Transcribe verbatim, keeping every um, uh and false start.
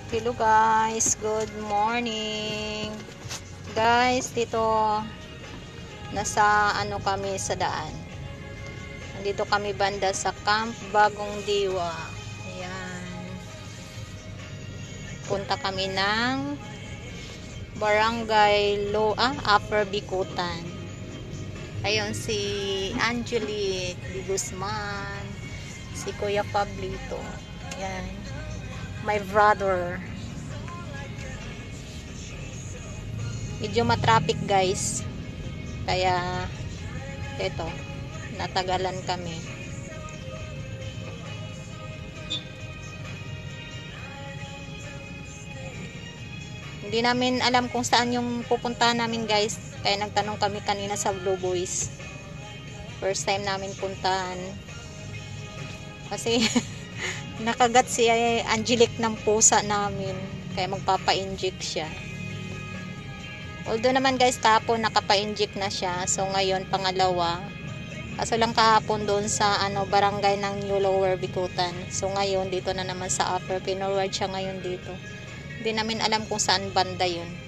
Hello guys, good morning. Guys, dito nasa ano kami sa daan. Nandito kami banda sa Camp Bagong Diwa. Ayan. Punta kami ng Barangay Lo ah, Upper Bikutan. Ayun si Angelique Di Guzman, si Kuya Pablito. Ayan. My brother. Medyo matraffic guys, kaya eto, natagalan kami. Hindi namin alam kung saan yung pupuntahan namin guys, kaya nagtanong kami kanina sa Blue Boys. First time namin puntahan kasi nakagat si Angelique ng pusa namin, kaya magpapa-inject siya. Although naman guys, kahapon nakapa-inject na siya. So ngayon pangalawa. Kaso lang kahapon doon sa ano barangay ng New Lower Bikutan. So ngayon dito na naman sa Upper. Pinorward siya ngayon dito. Hindi namin alam kung saan banda yun.